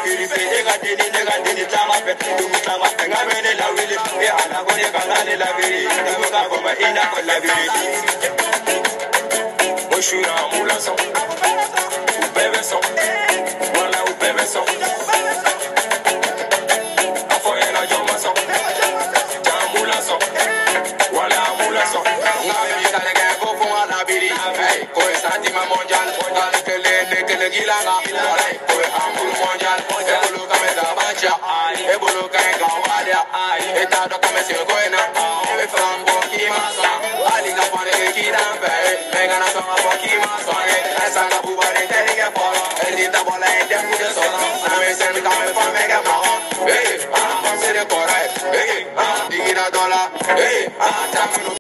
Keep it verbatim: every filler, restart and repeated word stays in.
vérité, et gâté, ni négaté, ni tamape, tout le temps, ma peine, amène la ville, et à la bonne canane, la vérité, et vous avez comme il n'a pas la vérité. Moi, je suis un moulasson, ou bébé son, voilà, ou bébé son. Afo et la jomason, jam moulasson, voilà, moulasson. On a mis dans les gars, faut qu'on a la vérité, hey, quoi, ça dit ma mondiale, mondiale, que les, que les guilanga, voilà, quoi, amour mondial, et bolo comme ça bacha, et bolo comme gawadia, et t'as de comme c'est goena, et flambo qui m'a son, ali la pone qui d'ampe, et gana son a qui m'a son, et ça la bouba de terre fort, et dit ta bola et des coups de sol, on me sert comme un femme méga marron, eh, ah, c'est le correct, eh, ah, digida dollar, eh, ah, t'as